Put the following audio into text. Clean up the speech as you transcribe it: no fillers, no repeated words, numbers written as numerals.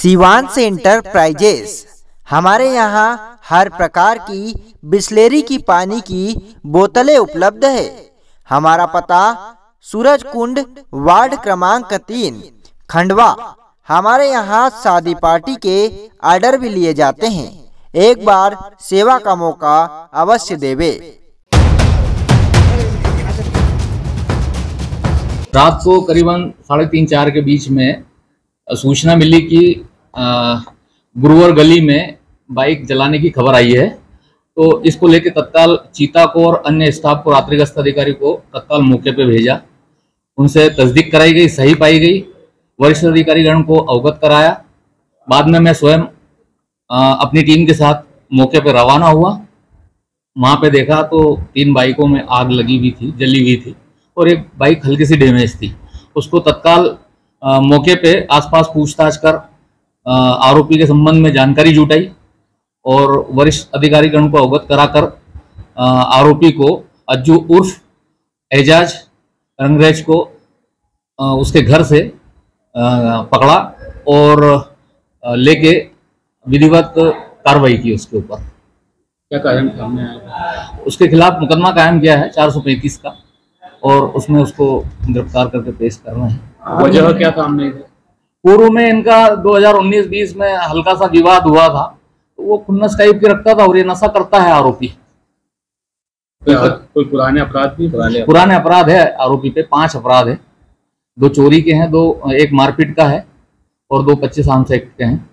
Shivansh enterprises. हमारे यहाँ हर प्रकार की बिसलेरी की पानी की बोतलें उपलब्ध है। हमारा पता सूरज कुंड, वार्ड क्रमांक 3, खंडवा। हमारे यहाँ शादी पार्टी के ऑर्डर भी लिए जाते हैं। एक बार सेवा का मौका अवश्य देवे। रात को करीबन 3:30-4 के बीच में सूचना मिली कि गुरुवर गली में बाइक जलाने की खबर आई है। तो इसको लेकर तत्काल चीता को और अन्य स्टाफ को, रात्रि गश्त अधिकारी को तत्काल मौके पे भेजा। उनसे तस्दीक कराई गई, सही पाई गई। वरिष्ठ अधिकारीगण को अवगत कराया। बाद में मैं स्वयं अपनी टीम के साथ मौके पर रवाना हुआ। वहाँ पे देखा तो 3 बाइकों में आग लगी हुई थी, जली हुई थी, और एक बाइक हल्की सी डैमेज थी। उसको तत्काल मौके पे आसपास पूछताछ कर आरोपी के संबंध में जानकारी जुटाई और वरिष्ठ अधिकारीगण को अवगत कराकर आरोपी को अज्जू उर्फ एजाज रंगरेज को उसके घर से पकड़ा और लेके विधिवत कार्रवाई की उसके ऊपर। क्या कारण सामने आया? उसके खिलाफ मुकदमा कायम किया है 435 का, और उसमें उसको गिरफ्तार करके पेश कर रहे हैं। वजह क्या सामने? पूर्व में इनका 2019-20 में हल्का सा विवाद हुआ था, तो वो खुन्नस टाइप की रखता था और ये नशा करता है आरोपी। कोई पुराने अपराध भी? पुराने अपराध है आरोपी पे, 5 अपराध है। 2 चोरी के हैं, 1 मारपीट का है और 2 25 आर्म्स एक्ट के हैं।